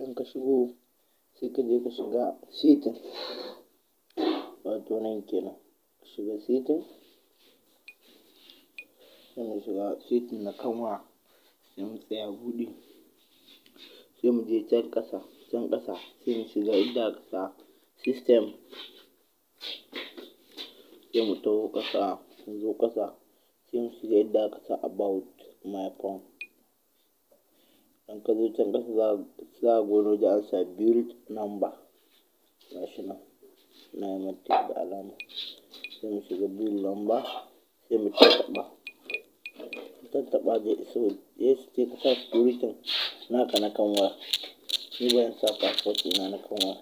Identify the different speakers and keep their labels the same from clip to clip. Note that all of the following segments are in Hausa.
Speaker 1: idan ka shigo sai ka je ka shiga setting, wato nan kenan ka shiga setting, sai mu shiga setting na kanwa, sai mu tsaya buɗe, sai mu je can ƙasa sai mu shiga inda aka sa system, sai mu taho ƙasa, mu zo ƙasa sai mu shiga inda aka sa about my phone. Idan ka zo can ƙasa za a gano da an sa build number, gashi nan na yi mata da alama, sai mu shiga build number, sai mu tattaɓa da iso yes, sai ka sa security naka na kan waya. Ni bayan sa passport ina na kan waya.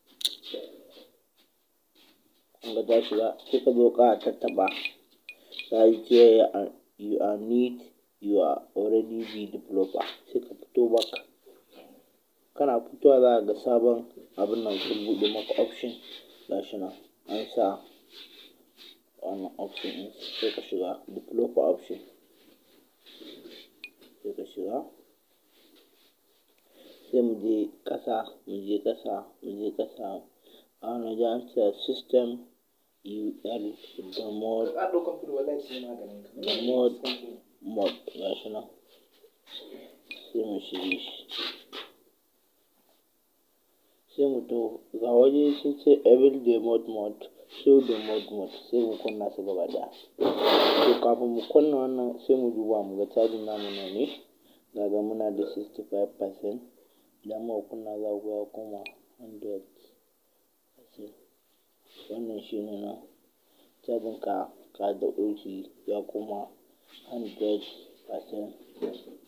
Speaker 1: Kun ga ta shiga, sai ka zo ka tattaɓa, ta yi ce you are need, you are already be developer, sai ka fito back. Kana fitowa za ka ga sabon abin nan sun buɗe maka option, gashi nan an sa wannan option ɗin, sai ka shiga developer option, sai ka shiga, sai mu je ƙasa, a wani waje an ce system UL da mode gashi nan, sai mu shige shi, sai mu to ga waje sun ce every day mode, show the mode, sai mu kunna su gaba ɗaya. To kafin mu kunna wannan sai mu duba mu ga cajin namu nawa ne, ga muna da 65%, idan muka kunna za ku ga ya koma 100%. Wannan shi ne na cajin ka da ɗauki ya koma 100%.